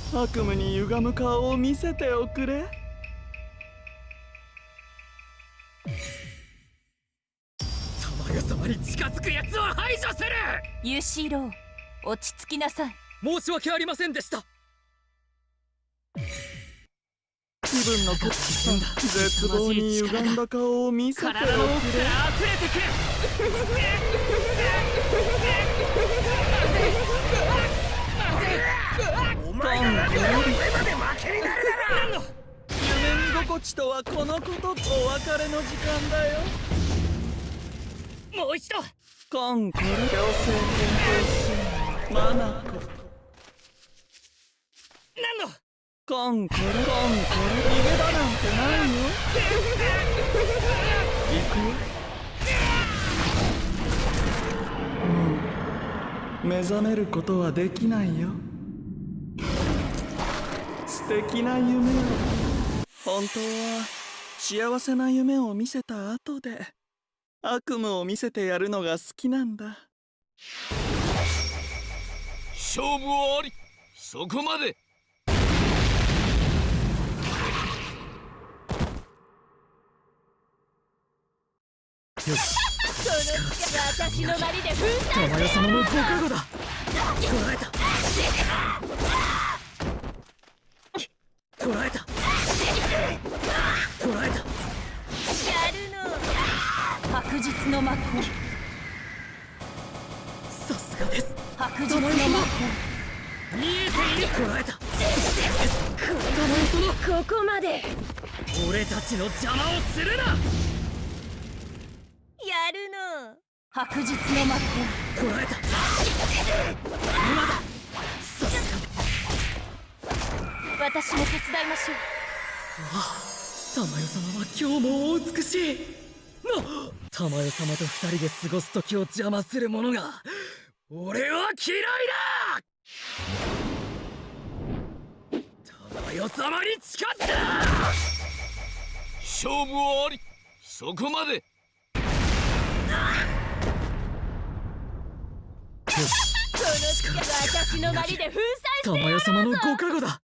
悪夢に歪む顔を見せておくれ。 玉屋様に近づく奴を排除する。 ユシロー、落ち着きなさい。 申し訳ありませんでした。 気分の酷使絶望に歪んだ顔を見せておくれ。 体の奥から溢れてくる。お前が俺まで負けになるだろ。 夢見心地とはこのこと。お別れの時間だよ。 もう一度。 コンコル強制変更すマナコ。 何のコンコル逃げ場なんてないよ。行くよ。もう目覚めることはできないよ。素敵な夢を。本当は幸せな夢を見せた後で悪夢を見せてやるのが好きなんだ。 勝負はあり、そこまで。 よし、 私のまりで粉砕。 玉屋様のご加護だ。捕らえた。捕らえた。捕らえた。 やるの。白日の魔法。 さすがです。 白日の魔法。 見えている。捕らえた。 ここまで。 俺たちの邪魔をするな。 やるの。白日の魔法。 捕らえた。今だ。さすが。 私も手伝いましょう。 玉代様は今日もお美しい。玉代様と二人で過ごす時を邪魔する者が俺は嫌いだ。玉代様に近づくな。 勝負はあり、そこまで。 よし、 この私のまりで粉砕してやろうぞ。 玉代様のご加護だ。